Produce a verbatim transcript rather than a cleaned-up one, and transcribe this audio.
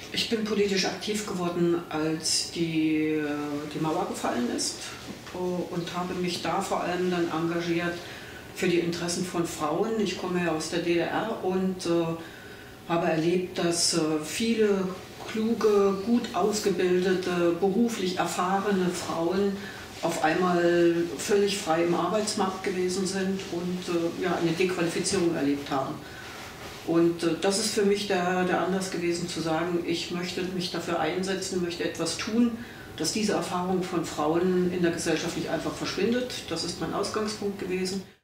Ich bin politisch aktiv geworden, als die, die Mauer gefallen ist, und habe mich da vor allem dann engagiert für die Interessen von Frauen. Ich komme ja aus der D D R und äh, habe erlebt, dass äh, viele kluge, gut ausgebildete, beruflich erfahrene Frauen auf einmal völlig frei im Arbeitsmarkt gewesen sind und äh, ja, eine Dequalifizierung erlebt haben. Und äh, das ist für mich der, der Anlass gewesen zu sagen, ich möchte mich dafür einsetzen, möchte etwas tun, dass diese Erfahrung von Frauen in der Gesellschaft nicht einfach verschwindet. Das ist mein Ausgangspunkt gewesen.